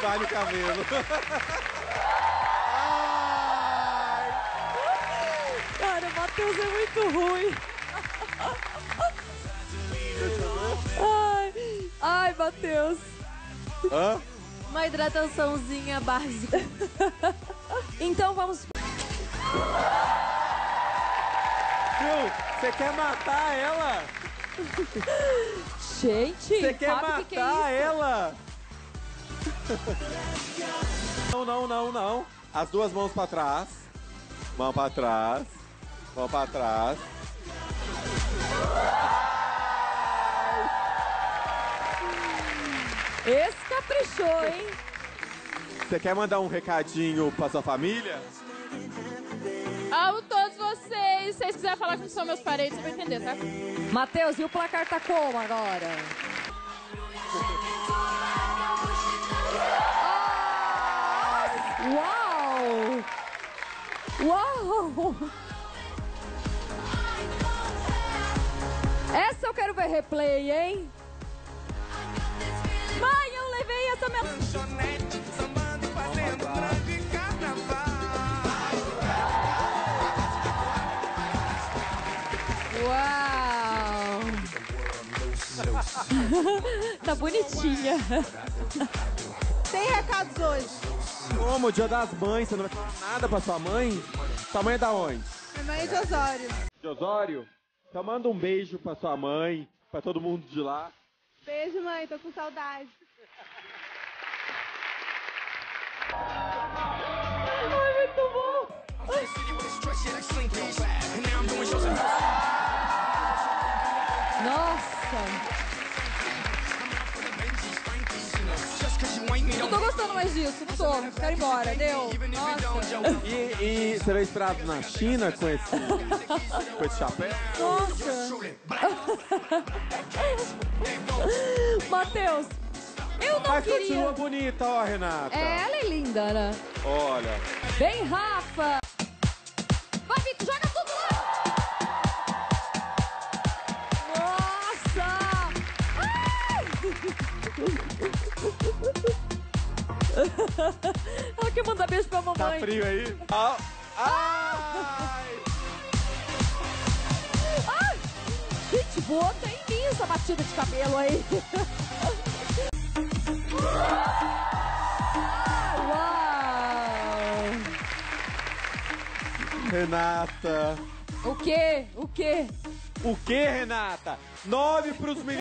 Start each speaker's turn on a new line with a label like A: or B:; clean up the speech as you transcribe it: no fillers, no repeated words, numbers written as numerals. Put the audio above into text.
A: vale o cabelo.
B: Cara, o Matheus é muito ruim. Ai, Matheus.
A: Hã?
C: Uma hidrataçãozinha básica.
B: Então vamos...
A: Viu? Você quer matar ela?
B: Gente,
A: Você quer
B: Fábio,
A: matar
B: que é isso?
A: ela? Não. As duas mãos pra trás. Mão pra trás. Mão pra trás.
B: Esse caprichou, hein?
A: Você quer mandar um recadinho pra sua família?
C: Amo todos vocês. Se vocês quiserem falar que são meus parentes, você vai entender, tá?
B: Matheus, e o placar tá como agora? Uau! Uau! Essa eu quero ver replay, hein? Mãe, eu levei essa minha... Uau! Tá bonitinha.
D: Tem recados hoje.
A: Como? Dia das Mães, você não vai falar nada pra sua mãe? Sua mãe é da onde?
D: Minha mãe é de Osório.
A: De Osório? Então manda um beijo pra sua mãe, pra todo mundo de lá.
D: Beijo, mãe. Tô com saudade.
B: Ai, muito bom! Nossa! Não tô gostando mais disso, não tô. Quero ir embora, deu. Nossa!
A: E você vai inspirado na China com esse chapéu?
B: Nossa! Matheus, eu não
A: Mas
B: queria...
A: continua bonita, ó, Renata.
B: É, ela é linda, né?
A: Olha.
B: Vem, Rafa! Vai, Vitor, joga tudo lá! Nossa! Ai! Ela quer mandar beijo pra
A: Tá
B: mamãe.
A: frio aí? Ah. Ai!
B: Ai! Gente, voou até em mim essa batida de cabelo aí. Uau!
A: Renata.
B: O quê? O quê?
A: O que, Renata? 9 pros meninos.